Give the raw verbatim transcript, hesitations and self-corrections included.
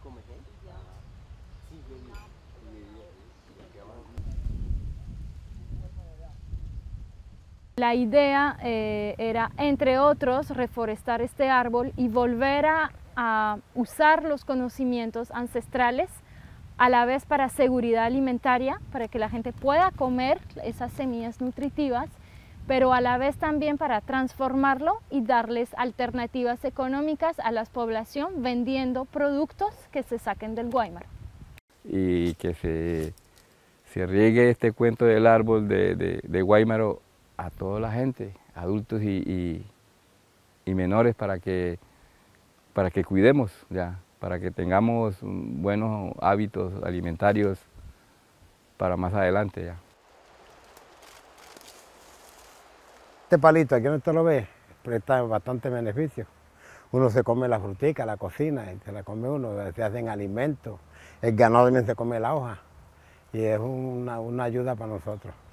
La idea eh, era, entre otros, reforestar este árbol y volver a, a usar los conocimientos ancestrales, a la vez para seguridad alimentaria, para que la gente pueda comer esas semillas nutritivas, pero a la vez también para transformarlo y darles alternativas económicas a la población vendiendo productos que se saquen del Guáimaro. Y que se, se riegue este cuento del árbol de, de, de Guáimaro a toda la gente, adultos y, y, y menores, para que, para que cuidemos ya, para que tengamos buenos hábitos alimentarios para más adelante ya. Este palito, aquí no te lo ves, presta bastante beneficio. Uno se come la frutica, la cocina, se la come uno, se hacen alimentos. El ganado también se come la hoja y es una, una ayuda para nosotros.